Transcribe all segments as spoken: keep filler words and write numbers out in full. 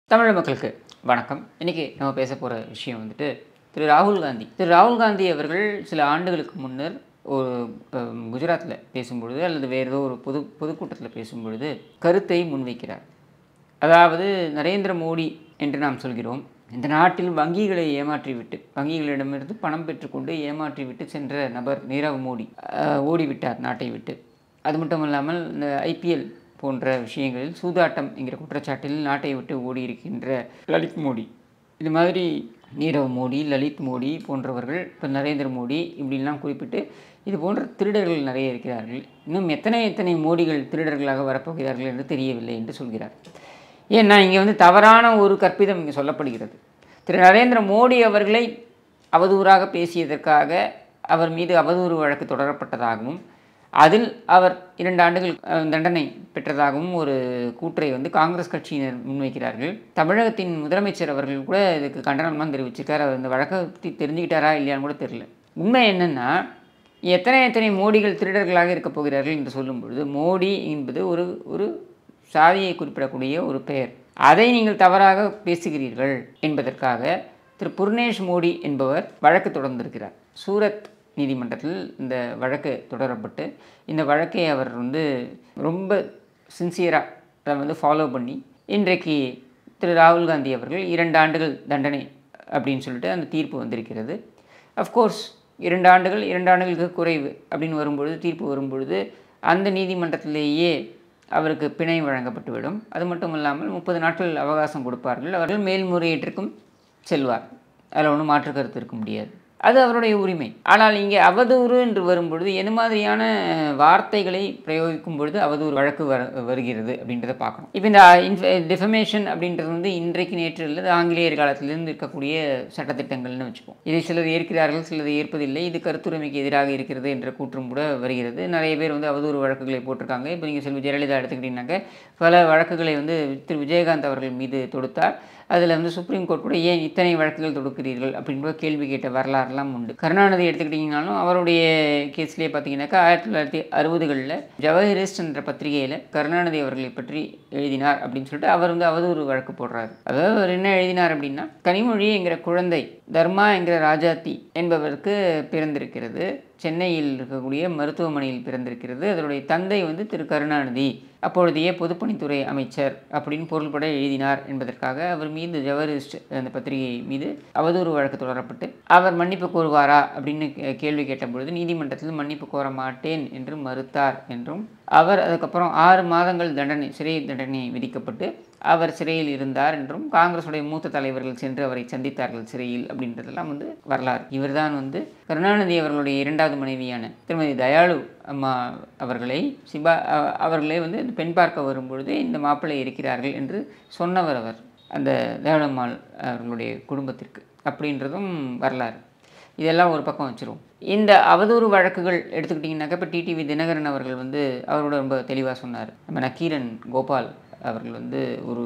தமிழ் மக்களுக்கு வணக்கம். இன்றைக்கி நம்ம பேச போகிற விஷயம் வந்துட்டு திரு ராகுல் காந்தி திரு ராகுல் காந்தி அவர்கள் சில ஆண்டுகளுக்கு முன்னர் ஒரு குஜராத்தில் பேசும்பொழுது அல்லது வேறு ஏதோ ஒரு பொது பொதுக்கூட்டத்தில் பேசும்பொழுது கருத்தை முன்வைக்கிறார். அதாவது நரேந்திர மோடி என்று நாம் சொல்கிறோம், இந்த நாட்டில் வங்கிகளை ஏமாற்றிவிட்டு வங்கிகளிடமிருந்து பணம் பெற்றுக்கொண்டு ஏமாற்றிவிட்டு சென்ற நபர் நீரவ் மோடி ஓடிவிட்டார் நாட்டை விட்டு. அது மட்டும் இல்லாமல் இந்த ஐபிஎல் போன்ற விஷயங்களில் சூதாட்டம் என்கிற குற்றச்சாட்டில் நாட்டை விட்டு ஓடி இருக்கின்ற லலித் மோடி, இது மாதிரி நீரவ் மோடி, லலித் மோடி போன்றவர்கள், இப்போ நரேந்திர மோடி இப்படிலாம் குறிப்பிட்டு இது போன்ற திருடர்கள் நிறைய இருக்கிறார்கள். இன்னும் எத்தனை எத்தனை மோடிகள் திருடர்களாக வரப்போகிறார்கள் என்று தெரியவில்லை என்று சொல்கிறார். ஏன்னா இங்கே வந்து தவறான ஒரு கற்பிதம் இங்கே சொல்லப்படுகிறது. திரு நரேந்திர மோடி அவர்களை அவதூறாக பேசியதற்காக அவர் மீது அவதூறு வழக்கு தொடரப்பட்டதாகவும் அதில் அவர் இரண்டு ஆண்டுகள் தண்டனை பெற்றதாகவும் ஒரு கூற்றை வந்து காங்கிரஸ் கட்சியினர் முன்வைக்கிறார்கள். தமிழகத்தின் முதலமைச்சர் அவர்கள் கூட இதுக்கு கண்டனம்லாம் தெரிவிச்சிருக்கார். அவர் இந்த வழக்கை பற்றி தெரிஞ்சுக்கிட்டாரா இல்லையான்னு கூட தெரியல. உண்மை என்னென்னா, எத்தனை எத்தனை மோடிகள் திருடர்களாக இருக்க போகிறார்கள் என்று சொல்லும் பொழுது, மோடி என்பது ஒரு ஒரு சாதியை குறிப்பிடக்கூடிய ஒரு பெயர். அதை நீங்கள் தவறாக பேசுகிறீர்கள் என்பதற்காக திரு புர்னேஷ் மோடி என்பவர் வழக்கு தொடர்ந்திருக்கிறார். சூரத் நீதிமன்றத்தில் இந்த வழக்கு தொடரப்பட்டு இந்த வழக்கை அவர் வந்து ரொம்ப சின்சியராக அதை வந்து ஃபாலோ பண்ணி இன்றைக்கு திரு ராகுல் காந்தி அவர்கள் இரண்டு ஆண்டுகள் தண்டனை அப்படின்னு சொல்லிட்டு அந்த தீர்ப்பு வந்திருக்கிறது. அஃப்கோர்ஸ் இரண்டு ஆண்டுகள் இரண்டு ஆண்டுகளுக்கு குறைவு அப்படின்னு வரும்பொழுது, தீர்ப்பு வரும்பொழுது அந்த நீதிமன்றத்திலேயே அவருக்கு பிணை வழங்கப்பட்டுவிடும். அது மட்டும் இல்லாமல் முப்பது நாட்கள் அவகாசம் கொடுப்பார்கள். அவர்கள் மேல்முறையீட்டிற்கும் செல்வார். அதில் ஒன்றும் மாற்று கருத்து இருக்க முடியாது. அது அவருடைய உரிமை. ஆனால் இங்கே அவதூறு என்று வரும்பொழுது என்ன மாதிரியான வார்த்தைகளை பிரயோகிக்கும் பொழுது அவதூறு வழக்கு வர வருகிறது அப்படின்றத பார்க்கணும். இப்போ இந்த இன்ஃப டிஃபமேஷன் அப்படின்றது வந்து இன்றைக்கு நேற்று அல்லது ஆங்கிலேயர் காலத்திலிருந்து இருக்கக்கூடிய சட்டத்திட்டங்கள்னு வச்சுப்போம். இதை சிலர் ஏற்கிறார்கள், சிலர் ஏற்பதில்லை. இது கருத்துரிமைக்கு எதிராக இருக்கிறது என்ற கூற்றும் கூட வருகிறது. நிறைய பேர் வந்து அவதூறு வழக்குகளை போட்டிருக்காங்க. இப்போ நீங்கள் செல்வி ஜெயலலிதா எடுத்துக்கிட்டீங்கன்னாக்க பல வழக்குகளை வந்து திரு விஜயகாந்த் அவர்கள் மீது தொடுத்தார். அதில் வந்து சுப்ரீம் கோர்ட் கூட ஏன் இத்தனை வழக்குகள் தொடுக்கிறீர்கள் அப்படின்ற கேள்வி கேட்ட வரலாறுலாம் உண்டு. கருணாநிதி எடுத்துக்கிட்டிங்கனாலும் அவருடைய கேஸ்லேயே பார்த்தீங்கன்னாக்கா ஆயிரத்தி தொள்ளாயிரத்தி அறுபதுகளில் ஜவஹரிஸ்ட் என்ற பத்திரிகையில் கருணாநிதி அவர்களை பற்றி எழுதினார் அப்படின்னு சொல்லிட்டு அவர் வந்து அவதூறு வழக்கு போடுறாரு. அதாவது அவர் என்ன எழுதினார் அப்படின்னா, கனிமொழி என்கிற குழந்தை தர்மா என்கிற ராஜாத்தி என்பவருக்கு பிறந்திருக்கிறது. சென்னையில் இருக்கக்கூடிய மருத்துவமனையில் பிறந்திருக்கிறது. அதனுடைய தந்தை வந்து திரு கருணாநிதி, அப்பொழுதைய பொதுப்பணித்துறை அமைச்சர் அப்படின்னு பொருள்பட எழுதினார் என்பதற்காக அவர் மீது ஜவஹரிஸ்ட் அந்த பத்திரிகை மீது அவதூறு வழக்கு தொடரப்பட்டு அவர் மன்னிப்பு கோருவாரா அப்படின்னு கேள்வி கேட்டபொழுது நீதிமன்றத்தில் மன்னிப்பு கோர மாட்டேன் என்று மறுத்தார் என்றும், அவர் அதுக்கப்புறம் ஆறு மாதங்கள் தண்டனை சிறை தண்டனை விதிக்கப்பட்டு அவர் சிறையில் இருந்தார் என்றும், காங்கிரஸுடைய மூத்த தலைவர்கள் சென்று அவரை சந்தித்தார்கள் சிறையில் அப்படின்றதெல்லாம் வந்து வரலாறு. இவர்தான் வந்து கருணாநிதி அவர்களுடைய இரண்டாவது மனைவியான திருமதி தயாளு அம்மா அவர்களை சிபா அவர்களே வந்து பெண் பார்க்க வரும்பொழுது இந்த மாப்பிள்ளை இருக்கிறார்கள் என்று சொன்னவர் அவர் அந்த தயாளம்மாள் அவர்களுடைய குடும்பத்திற்கு அப்படின்றதும் வரலாறு. இதெல்லாம் ஒரு பக்கம் வச்சுருவோம். இந்த அவதூறு வழக்குகள் எடுத்துக்கிட்டிங்கனாக்கா இப்போ டிடிவி தினகரன் அவர்கள் வந்து அவரோட ரொம்ப தெளிவாக சொன்னார். நம்ம நக்கீரன் கோபால் அவர்கள் வந்து ஒரு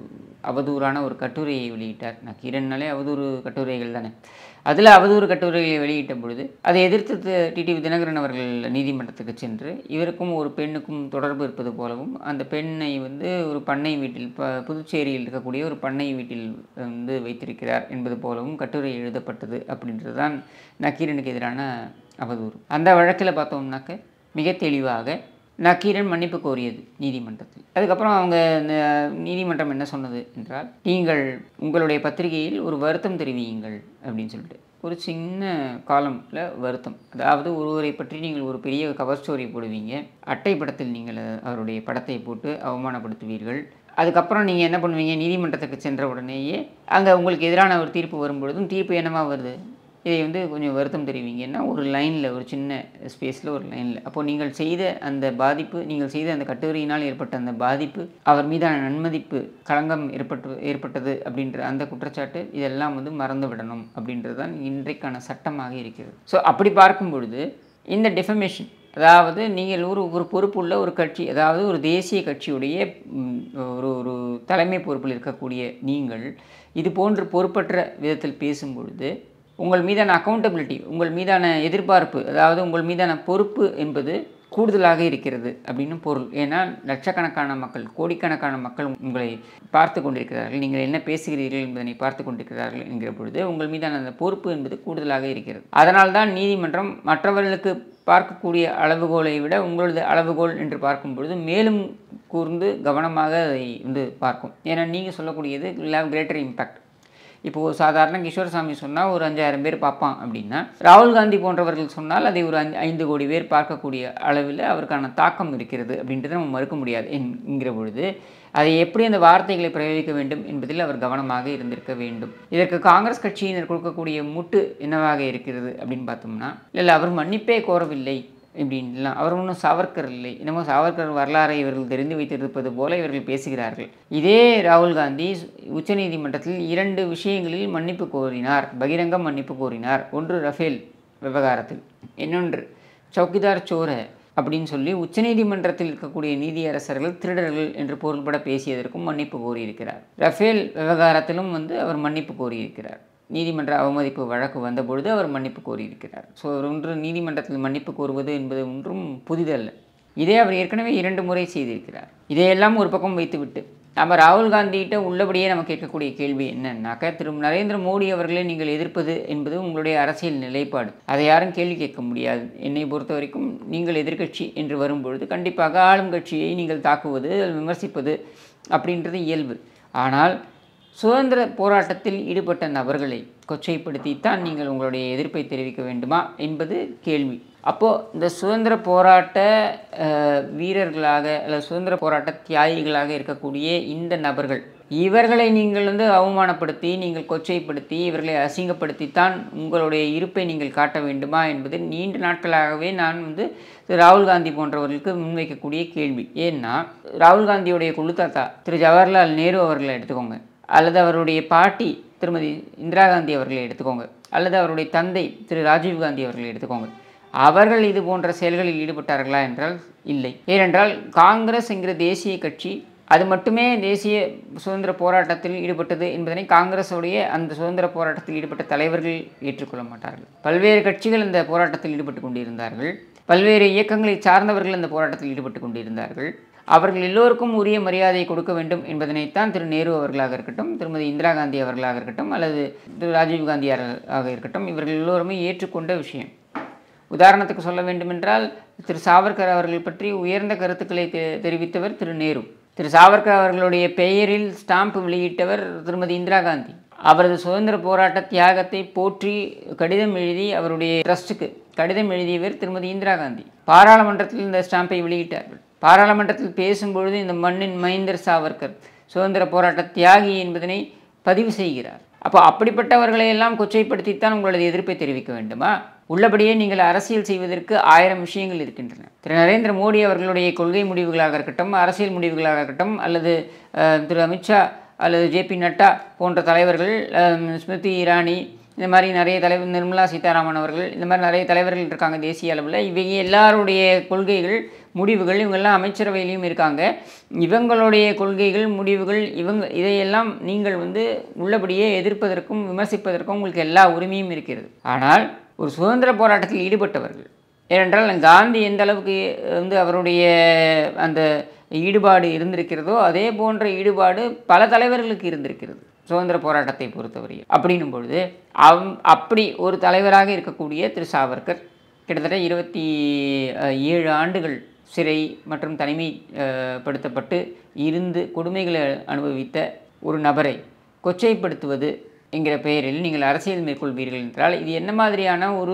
அவதூறான ஒரு கட்டுரையை வெளியிட்டார். நக்கீரன்னாலே அவதூறு கட்டுரைகள் தானே. அதில் அவதூறு கட்டுரைகளை வெளியிட்ட பொழுது அதை எதிர்த்து டிடிவி தினகரன் அவர்கள் நீதிமன்றத்துக்கு சென்று இவருக்கும் ஒரு பெண்ணுக்கும் தொடர்பு இருப்பது போலவும், அந்த பெண்ணை வந்து ஒரு பண்ணை வீட்டில் ப புதுச்சேரியில் இருக்கக்கூடிய ஒரு பண்ணை வீட்டில் வந்து வைத்திருக்கிறார் என்பது போலவும் கட்டுரை எழுதப்பட்டது அப்படின்றது தான் நக்கீரனுக்கு எதிரான அவதூறு. அந்த வழக்கில் பார்த்தோம்னாக்க மிக தெளிவாக நக்கீரன் மன்னிப்பு கோரியது நீதிமன்றத்தில். அதுக்கப்புறம் அவங்க இந்த நீதிமன்றம் என்ன சொன்னது என்றால், நீங்கள் உங்களுடைய பத்திரிகையில் ஒரு வருத்தம் தெரிவியுங்கள் அப்படின்னு சொல்லிட்டு ஒரு சின்ன காலமில் வருத்தம், அதாவது ஒருவரை பற்றி நீங்கள் ஒரு பெரிய கவர் ஸ்டோரி போடுவீங்க, அட்டை படத்தில் நீங்கள் அவருடைய படத்தை போட்டு அவமானப்படுத்துவீர்கள். அதுக்கப்புறம் நீங்கள் என்ன பண்ணுவீங்க, நீதிமன்றத்துக்கு சென்ற உடனேயே அங்கே உங்களுக்கு எதிரான ஒரு தீர்ப்பு வரும்பொழுதும் தீர்ப்பு என்னமா வருது, இதை வந்து கொஞ்சம் வருத்தம் தெரிவிங்கன்னா ஒரு லைனில், ஒரு சின்ன ஸ்பேஸில் ஒரு லைனில். அப்போது நீங்கள் செய்த அந்த பாதிப்பு, நீங்கள் செய்த அந்த கட்டுரையினால் ஏற்பட்ட அந்த பாதிப்பு, அவர் மீதான நன்மதிப்பு களங்கம் ஏற்பட்டு ஏற்பட்டது அப்படின்ற அந்த குற்றச்சாட்டு இதெல்லாம் வந்து மறந்து விடணும் அப்படின்றது தான் இன்றைக்கான சட்டமாக இருக்கிறது. ஸோ அப்படி பார்க்கும் பொழுது இந்த டிஃபமேஷன், அதாவது நீங்கள் ஒரு ஒரு பொறுப்புள்ள ஒரு கட்சி, அதாவது ஒரு தேசிய கட்சியுடைய ஒரு ஒரு தலைமை பொறுப்பில் இருக்கக்கூடிய நீங்கள் இது போன்று பொறுப்பற்ற விதத்தில் பேசும் பொழுது உங்கள் மீதான அக்கௌண்டபிலிட்டி, உங்கள் மீதான எதிர்பார்ப்பு, அதாவது உங்கள் மீதான பொறுப்பு என்பது கூடுதலாக இருக்கிறது அப்படின்னு பொருள். ஏன்னா லட்சக்கணக்கான மக்கள், கோடிக்கணக்கான மக்கள் உங்களை பார்த்து கொண்டிருக்கிறார்கள், நீங்கள் என்ன பேசுகிறீர்கள் என்பதனை பார்த்து கொண்டிருக்கிறார்கள் என்கிற பொழுது உங்கள் மீதான அந்த பொறுப்பு என்பது கூடுதலாக இருக்கிறது. அதனால்தான் நீதிமன்றம் மற்றவர்களுக்கு பார்க்கக்கூடிய அளவுகோலை விட உங்களது அளவுகோல் என்று பார்க்கும் பொழுது மேலும் கூர்ந்து கவனமாக அதை வந்து பார்க்கும். ஏன்னா நீங்கள் சொல்லக்கூடியது வில் ஹேவ் கிரேட்டர் இம்பேக்ட். இப்போது சாதாரண கிஷோர்சாமி சொன்னால் ஒரு அஞ்சாயிரம் பேர் பார்ப்பான் அப்படின்னா, ராகுல் காந்தி போன்றவர்கள் சொன்னால் அதை ஒரு அஞ்சு ஐந்து கோடி பேர் பார்க்கக்கூடிய அளவில் அவருக்கான தாக்கம் இருக்கிறது அப்படின்றத நம்ம மறுக்க முடியாது என்கிற பொழுது அதை எப்படி அந்த வார்த்தைகளை பிரயோகிக்க வேண்டும் என்பதில் அவர் கவனமாக இருந்திருக்க வேண்டும். இதற்கு காங்கிரஸ் கட்சியினர் கொடுக்கக்கூடிய முட்டு என்னவாக இருக்கிறது அப்படின்னு பார்த்தோம்னா, இல்லை அவர் மன்னிப்பே கோரவில்லை இப்படின்லாம், அவர் ஒன்றும் சாவர்கர் இல்லை, என்னமோ சாவர்கர் வரலாறை இவர்கள் தெரிந்து வைத்திருப்பது போல இவர்கள் பேசுகிறார்கள். இதே ராகுல் காந்தி உச்சநீதிமன்றத்தில் இரண்டு விஷயங்களில் மன்னிப்பு கோரினார், பகிரங்க மன்னிப்பு கோரினார். ஒன்று ரஃபேல் விவகாரத்தில், இன்னொன்று சௌக்கிதார் சோர அப்படின்னு சொல்லி உச்சநீதிமன்றத்தில் இருக்கக்கூடிய நீதியரசர்கள் திருடர்கள் என்று பொருள்பட பேசியதற்கும் மன்னிப்பு கோரியிருக்கிறார். ரஃபேல் விவகாரத்திலும் வந்து அவர் மன்னிப்பு கோரியிருக்கிறார். நீதிமன்ற அவமதிப்பு வழக்கு வந்தபொழுது அவர் மன்னிப்பு கோரியிருக்கிறார். ஸோ ஒன்று நீதிமன்றத்தில் மன்னிப்பு கோருவது என்பது ஒன்றும் புதிதல்ல. இதே அவர் ஏற்கனவே இரண்டு முறை செய்திருக்கிறார். இதையெல்லாம் ஒரு பக்கம் வைத்துவிட்டு நம்ம ராகுல் காந்திகிட்ட உள்ளபடியே நம்ம கேட்கக்கூடிய கேள்வி என்னன்னாக்கா, திரு நரேந்திர மோடி அவர்களை நீங்கள் எதிர்ப்பது என்பது உங்களுடைய அரசியல் நிலைப்பாடு, அதை யாரும் கேள்வி கேட்க முடியாது. என்னை பொறுத்த வரைக்கும் நீங்கள் எதிர்க்கட்சி என்று வரும்பொழுது கண்டிப்பாக ஆளும் கட்சியை நீங்கள் தாக்குவது, விமர்சிப்பது அப்படின்றது இயல்பு. ஆனால் சுதந்திர போராட்டத்தில் ஈடுபட்ட நபர்களை கொச்சைப்படுத்தித்தான் நீங்கள் உங்களுடைய எதிர்ப்பை தெரிவிக்க வேண்டுமா என்பது கேள்வி. அப்போது இந்த சுதந்திர போராட்ட வீரர்களாக அல்லது சுதந்திர போராட்ட தியாகிகளாக இருக்கக்கூடிய இந்த நபர்கள், இவர்களை நீங்கள் வந்து அவமானப்படுத்தி, நீங்கள் கொச்சைப்படுத்தி, இவர்களை அசிங்கப்படுத்தித்தான் உங்களுடைய இருப்பை நீங்கள் காட்ட வேண்டுமா என்பது நீண்ட நாட்களாகவே நான் வந்து ராகுல் காந்தி போன்றவர்களுக்கு முன்வைக்கக்கூடிய கேள்வி. ஏன்னா ராகுல் காந்தியுடைய கொள்ளுத்தாத்தா திரு ஜவஹர்லால் நேரு அவர்களை எடுத்துக்கோங்க, அல்லது அவருடைய பாட்டி திருமதி இந்திரா காந்தி அவர்களை எடுத்துக்கோங்க, அல்லது அவருடைய தந்தை திரு ராஜீவ் காந்தி அவர்களை எடுத்துக்கோங்க. அவர்கள் இது போன்ற செயல்களில் ஈடுபட்டார்களா என்றால் இல்லை. ஏனென்றால் காங்கிரஸ் என்கிற தேசிய கட்சி அது மட்டுமே தேசிய சுதந்திர போராட்டத்தில் ஈடுபட்டது என்பதனை காங்கிரஸுடைய அந்த சுதந்திர போராட்டத்தில் ஈடுபட்ட தலைவர்கள் ஏற்றுக்கொள்ள மாட்டார்கள். பல்வேறு கட்சிகள் இந்த போராட்டத்தில் ஈடுபட்டு கொண்டிருந்தார்கள், பல்வேறு இயக்கங்களை சார்ந்தவர்கள் இந்த போராட்டத்தில் ஈடுபட்டு கொண்டிருந்தார்கள். அவர்கள் எல்லோருக்கும் உரிய மரியாதையை கொடுக்க வேண்டும் என்பதனைத்தான் திரு நேரு அவர்களாக இருக்கட்டும், திருமதி இந்திரா காந்தி அவர்களாக இருக்கட்டும், அல்லது திரு ராஜீவ் காந்தியாக இருக்கட்டும், இவர்கள் எல்லோருமே ஏற்றுக்கொண்ட விஷயம். உதாரணத்துக்கு சொல்ல வேண்டுமென்றால் திரு சாவர்கர் அவர்கள் பற்றி உயர்ந்த கருத்துக்களை தெரிவித்தவர் திரு நேரு. திரு சாவர்கர் அவர்களுடைய பெயரில் ஸ்டாம்ப் வெளியிட்டவர் திருமதி இந்திரா காந்தி. அவரது சுதந்திர போராட்ட தியாகத்தை போற்றி கடிதம் எழுதி அவருடைய ட்ரஸ்ட்டுக்கு கடிதம் எழுதியவர் திருமதி இந்திரா காந்தி. பாராளுமன்றத்தில் இந்த ஸ்டாம்பை வெளியிட்டார்கள். பாராளுமன்றத்தில் பேசும்பொழுது இந்த மண்ணின் மைந்தர் சாவர்கர் சுதந்திர போராட்ட தியாகி என்பதனை பதிவு செய்கிறார். அப்போ அப்படிப்பட்டவர்களை எல்லாம் கொச்சைப்படுத்தித்தான் உங்களது எதிர்ப்பை தெரிவிக்க வேண்டுமா? உள்ளபடியே நீங்கள் அரசியல் செய்வதற்கு ஆயிரம் விஷயங்கள் இருக்கின்றன. திரு நரேந்திர மோடி அவர்களுடைய கொள்கை முடிவுகளாக இருக்கட்டும், அரசியல் முடிவுகளாக இருக்கட்டும், அல்லது திரு அமித்ஷா அல்லது ஜே பி நட்டா போன்ற தலைவர்கள், ஸ்மிருதி இரானி, இந்த மாதிரி நிறைய தலைவர், நிர்மலா சீதாராமன் அவர்கள், இந்த மாதிரி நிறைய தலைவர்கள் இருக்காங்க தேசிய அளவில். இவங்க எல்லாருடைய கொள்கைகள் முடிவுகள் இவங்கெல்லாம் அமைச்சரவையிலையும் இருக்காங்க. இவங்களுடைய கொள்கைகள் முடிவுகள் இவங்க இதையெல்லாம் நீங்கள் வந்து உள்ளபடியே எதிர்ப்பதற்கும் விமர்சிப்பதற்கும் உங்களுக்கு எல்லா உரிமையும் இருக்கிறது. ஆனால் ஒரு சுதந்திர போராட்டத்தில் ஈடுபட்டவர்கள், ஏனென்றால் காந்தி எந்த அளவுக்கு வந்து அவருடைய அந்த ஈடுபாடு இருந்திருக்கிறதோ அதே போன்ற ஈடுபாடு பல தலைவர்களுக்கு இருந்திருக்கிறது சுதந்திர போராட்டத்தை பொறுத்தவரை. அப்படின்னும் பொழுது அவ் அப்படி ஒரு தலைவராக இருக்கக்கூடிய திரு சாவர்கர் கிட்டத்தட்ட இருபத்தி ஏழு ஆண்டுகள் சிறை மற்றும் தனிமைப்படுத்தப்பட்டு இருந்து கொடுமைகளை அனுபவித்த ஒரு நபரை கொச்சைப்படுத்துவது என்கிற பெயரில் நீங்கள் அரசியல் மேற்கொள்வீர்கள் என்றால் இது என்ன மாதிரியான ஒரு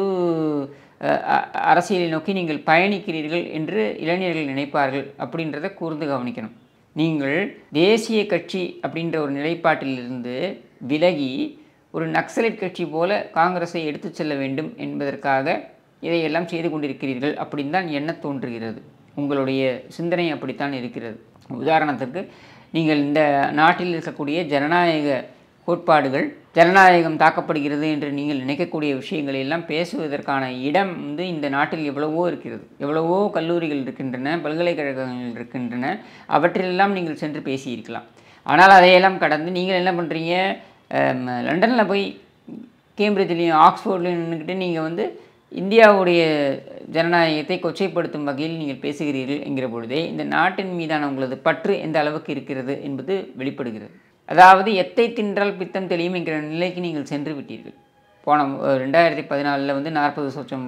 அரசியலை நோக்கி நீங்கள் பயணிக்கிறீர்கள் என்று இளைஞர்கள் நினைப்பார்கள் அப்படின்றத கூர்ந்து கவனிக்கணும். நீங்கள் தேசிய கட்சி அப்படின்ற ஒரு நிலைப்பாட்டிலிருந்து விலகி ஒரு நக்சலைட் கட்சி போல காங்கிரஸை எடுத்து செல்ல வேண்டும் என்பதற்காக இதையெல்லாம் செய்து கொண்டிருக்கிறீர்கள் அப்படின்னு தான் எண்ண தோன்றுகிறது. உங்களுடைய சிந்தனை அப்படித்தான் இருக்கிறது. உதாரணத்துக்கு நீங்கள் இந்த நாட்டில் இருக்கக்கூடிய ஜனநாயக கோட்பாடுகள், ஜனநாயகம் தாக்கப்படுகிறது என்று நீங்கள் நினைக்கக்கூடிய விஷயங்களை எல்லாம் பேசுவதற்கான இடம் வந்து இந்த நாட்டில் எவ்வளவோ இருக்கிறது. எவ்வளவோ கல்லூரிகள் இருக்கின்றன, பல்கலைக்கழகங்கள் இருக்கின்றன, அவற்றிலெல்லாம் நீங்கள் சென்று பேசியிருக்கலாம். ஆனால் அதையெல்லாம் கடந்து நீங்கள் என்ன பண்ணுறீங்க, லண்டனில் போய் கேம்பிரிட்ஜ்லேயும் ஆக்ஸ்ஃபோர்ட்லேயும் நின்றுக்கிட்டு நீங்கள் வந்து இந்தியாவுடைய ஜனநாயகத்தை கொச்சைப்படுத்தும் வகையில் நீங்கள் பேசுகிறீர்கள் என்கிற பொழுதே இந்த நாட்டின் மீதான உங்களது பற்று எந்த அளவுக்கு இருக்கிறது என்பது வெளிப்படுகிறது. அதாவது எத்தை தின்றால் பித்தம் தெளியும் என்கிற நிலைக்கு நீங்கள் சென்று விட்டீர்கள். போன ரெண்டாயிரத்தி பதினாலில் வந்து நாற்பது சொச்சம்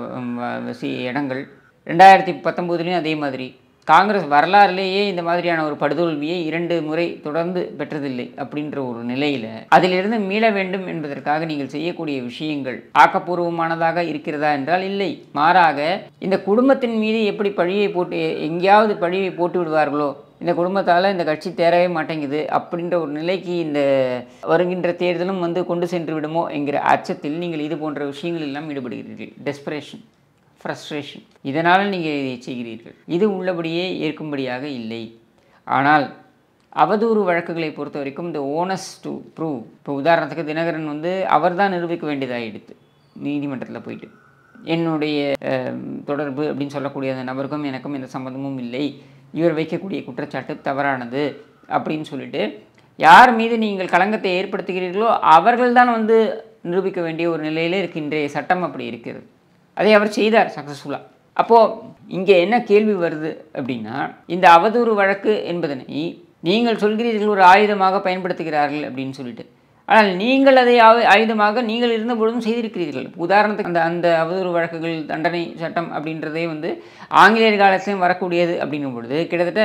வாக்கு இடங்கள், ரெண்டாயிரத்தி பத்தொம்போதுலேயும் அதே மாதிரி. காங்கிரஸ் வரலாறுலேயே இந்த மாதிரியான ஒரு படுதோல்வியை இரண்டு முறை தொடர்ந்து பெற்றதில்லை அப்படின்ற ஒரு நிலையில் அதிலிருந்து மீள வேண்டும் என்பதற்காக நீங்கள் செய்யக்கூடிய விஷயங்கள் ஆக்கப்பூர்வமானதாக இருக்கிறதா என்றால் இல்லை. மாறாக இந்த குடும்பத்தின் மீது எப்படி பழியை போட்டு எங்கேயாவது பழியை போட்டு விடுவார்களோ, இந்த குடும்பத்தால் இந்த கட்சி தேரவே மாட்டேங்குது அப்படின்ற ஒரு நிலைக்கு இந்த வருகின்ற தேர்தலும் வந்து கொண்டு சென்று விடுமோ என்கிற அச்சத்தில் நீங்கள் இது போன்ற விஷயங்கள் எல்லாம் ஈடுபடுகிறீர்கள். டெஸ்பரேஷன், ஃப்ரஸ்ட்ரேஷன், இதனால் நீங்கள் இதை செய்கிறீர்கள். இது உள்ளபடியே ஏற்கும்படியாக இல்லை. ஆனால் அவதூறு வழக்குகளை பொறுத்த வரைக்கும் இந்த ஓனஸ் டு ப்ரூவ், இப்போ உதாரணத்துக்கு தினகரன் வந்து அவர் தான் நிரூபிக்க வேண்டியதாகிடுது நீதிமன்றத்தில் போயிட்டு, என்னுடைய தொடர்பு அப்படின்னு சொல்லக்கூடிய அந்த நபருக்கும் எனக்கும் எந்த சம்மந்தமும் இல்லை, இவர் வைக்கக்கூடிய குற்றச்சாட்டு தவறானது அப்படின்னு சொல்லிட்டு யார் மீது நீங்கள் களங்கத்தை ஏற்படுத்துகிறீர்களோ அவர்கள்தான் வந்து நிரூபிக்க வேண்டிய ஒரு நிலையில் இருக்கின்ற சட்டம் அப்படி இருக்கிறது. அதை அவர் செய்தார் சக்ஸஸ்ஃபுல்லாக. அப்போது இங்கே என்ன கேள்வி வருது அப்படின்னா, இந்த அவதூறு வழக்கு என்பதனை நீங்கள் சொல்கிறீர்கள் ஒரு ஆயுதமாக பயன்படுத்துகிறார்கள் அப்படின்னு சொல்லிட்டு, ஆனால் நீங்கள் அதை ஆயுதமாக நீங்கள் இருந்த பொழுதும் செய்திருக்கிறீர்கள். உதாரணத்துக்கு அந்த அந்த அவதூறு வழக்குகள் தண்டனை சட்டம் அப்படின்றதே வந்து ஆங்கிலேயர் காலத்திலும் வரக்கூடியது அப்படின்னும் பொழுது கிட்டத்தட்ட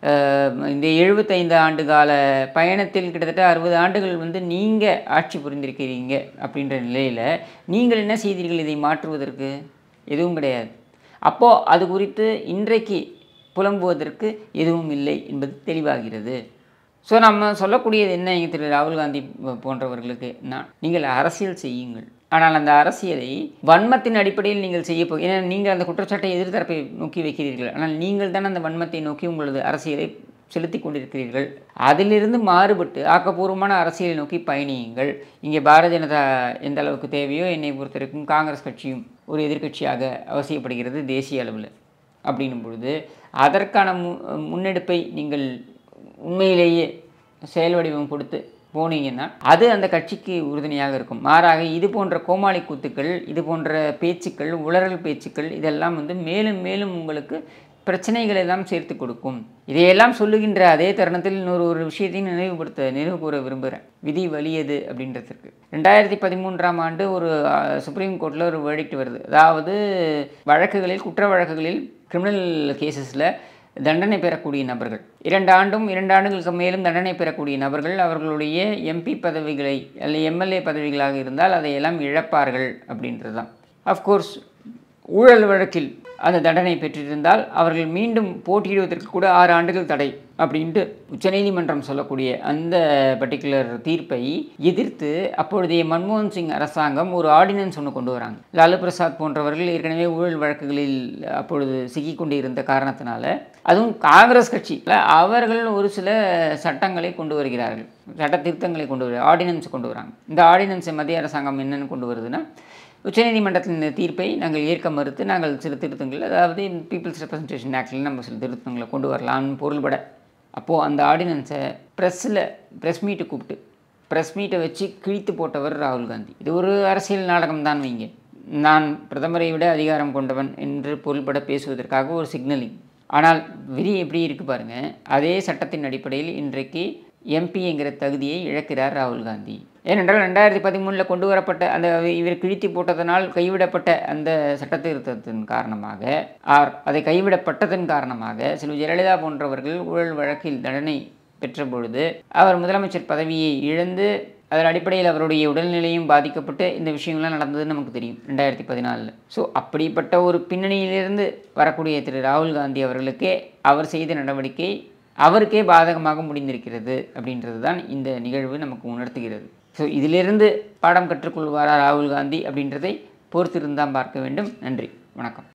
இந்த எழுபத்தைந்து ஆண்டு கால பயணத்தில் கிட்டத்தட்ட அறுபது ஆண்டுகள் வந்து நீங்கள் ஆட்சி புரிந்திருக்கிறீங்க அப்படின்ற நிலையில் நீங்கள் என்ன செய்தீர்கள் இதை மாற்றுவதற்கு? எதுவும் கிடையாது. அப்போது அது குறித்து இன்றைக்கு புலம்புவதற்கு எதுவும் இல்லை என்பது தெளிவாகிறது. ஸோ நம்ம சொல்லக்கூடியது என்ன, திரு ராகுல் காந்தி போன்றவர்களுக்கு நான், நீங்கள் அரசியல் செய்யுங்கள், ஆனால் அந்த அரசியலை வன்மத்தின் அடிப்படையில் நீங்கள் செய்ய போக, ஏன்னா நீங்கள் அந்த குற்றச்சாட்டை எதிர்த்தரப்பை நோக்கி வைக்கிறீர்கள், ஆனால் நீங்கள் தான் அந்த வன்மத்தை நோக்கி உங்களது அரசியலை செலுத்தி கொண்டிருக்கிறீர்கள். அதிலிருந்து மாறுபட்டு ஆக்கப்பூர்வமான அரசியலை நோக்கி பயணியுங்கள். இங்கே பாரதிய ஜனதா எந்த அளவுக்கு தேவையோ என்னை பொறுத்தவரைக்கும் காங்கிரஸ் கட்சியும் ஒரு எதிர்க்கட்சியாக அவசியப்படுகிறது தேசிய அளவில். அப்படின்னும் பொழுது அதற்கான மு முன்னெடுப்பை நீங்கள் உண்மையிலேயே செயல் வடிவம் கொடுத்து போனீங்கன்னா அது அந்த கட்சிக்கு உறுதுணையாக இருக்கும். மாறாக இது போன்ற கோமாளி கூத்துக்கள், இது போன்ற பேச்சுக்கள், உளறல் பேச்சுக்கள் இதெல்லாம் வந்து மேலும் மேலும் உங்களுக்கு பிரச்சனைகளை தான் சேர்த்து கொடுக்கும். இதையெல்லாம் சொல்லுகின்ற அதே தருணத்தில் இன்னொரு ஒரு விஷயத்தையும் நினைவுபடுத்த நினைவு கூற விரும்புகிறேன். விதி வலியது அப்படின்றதுக்கு ரெண்டாயிரத்தி பதிமூன்றாம் ஆண்டு ஒரு சுப்ரீம் கோர்ட்டில் ஒரு வேர்டிக்ட் வருது. அதாவது வழக்குகளில், குற்ற வழக்குகளில், கிரிமினல் கேசஸில் தண்டனை பெறக்கூடிய நபர்கள், இரண்டு ஆண்டும் இரண்டு ஆண்டுகளுக்கு மேலும் தண்டனை பெறக்கூடிய நபர்கள் அவர்களுடைய எம்பி பதவிகளை அல்ல எம்எல்ஏ பதவிகளாக இருந்தால் அதையெல்லாம் இழப்பார்கள் அப்படின்றது தான். அஃப்கோர்ஸ் ஊழல் வழக்கில் அந்த தண்டனை பெற்றிருந்தால் அவர்கள் மீண்டும் போட்டியிடுவதற்கு கூட ஆறு ஆண்டுகள் தடை அப்படின்ட்டு உச்சநீதிமன்றம் சொல்லக்கூடிய அந்த பர்டிகுலர் தீர்ப்பை எதிர்த்து அப்பொழுதைய மன்மோகன் சிங் அரசாங்கம் ஒரு ஆர்டினன்ஸ் ஒன்று கொண்டு வராங்க. லாலு பிரசாத் போன்றவர்கள் ஏற்கனவே ஊழல் வழக்குகளில் அப்பொழுது சிக்கிக்கொண்டு இருந்த காரணத்தினால, அதுவும் காங்கிரஸ் கட்சி அவர்கள் ஒரு சில சட்டங்களை கொண்டு வருகிறார்கள், சட்ட திருத்தங்களை கொண்டு வர ஆர்டினன்ஸ் கொண்டு வராங்க. இந்த ஆர்டினன்ஸை மத்திய அரசாங்கம் என்னென்னு கொண்டு வருதுன்னா, உச்சநீதிமன்றத்தின் தீர்ப்பை நாங்கள் ஏற்க மறுத்து நாங்கள் சில திருத்தங்கள், அதாவது பீப்புள்ஸ் ரெப்ரசன்டேஷன் ஆக்டில் நம்ம சில திருத்தங்களை கொண்டு வரலான்னு பொருள்பட. அப்போது அந்த ஆர்டினன்ஸை ப்ரெஸ்ஸில் ப்ரெஸ் மீட்டு கூப்பிட்டு ப்ரெஸ் மீட்டை வச்சு கிழித்து போட்டவர் ராகுல் காந்தி. இது ஒரு அரசியல் நாடகம் தான் வைங்க. நான் பிரதமரை விட அதிகாரம் கொண்டவன் என்று பொருள்பட பேசுவதற்காக ஒரு சிக்னலிங். ஆனால் விதி எப்படி இருக்குது பாருங்கள். அதே சட்டத்தின் அடிப்படையில் இன்றைக்கு எம்பி என்கிற தகுதியை இழக்கிறார் ராகுல் காந்தி. ஏனென்றால் ரெண்டாயிரத்தி பதிமூணில் கொண்டு வரப்பட்ட அந்த இவர் கிழித்தி போட்டதனால் கைவிடப்பட்ட அந்த சட்டத்திருத்தத்தின் காரணமாக, ஆர் அதை கைவிடப்பட்டதன் காரணமாக செல்வி ஜெயலலிதா போன்றவர்கள் ஊழல் வழக்கில் தண்டனை பெற்ற பொழுது அவர் முதலமைச்சர் பதவியை இழந்து அதன் அடிப்படையில் அவருடைய உடல்நிலையும் பாதிக்கப்பட்டு இந்த விஷயங்கள்லாம் நடந்ததுன்னு நமக்கு தெரியும் ரெண்டாயிரத்தி பதினாலில். ஸோ அப்படிப்பட்ட ஒரு பின்னணியிலிருந்து வரக்கூடிய திரு ராகுல் காந்தி அவர்களுக்கே அவர் செய்த நடவடிக்கை அவருக்கே பாதகமாக முடிந்திருக்கிறது அப்படின்றது தான் இந்த நிகழ்வு நமக்கு உணர்த்துகிறது. ஸோ இதிலிருந்து பாடம் கற்றுக்கொள்வாரா ராகுல் காந்தி அப்படின்றதை பொறுத்திருந்தான் பார்க்க வேண்டும். நன்றி, வணக்கம்.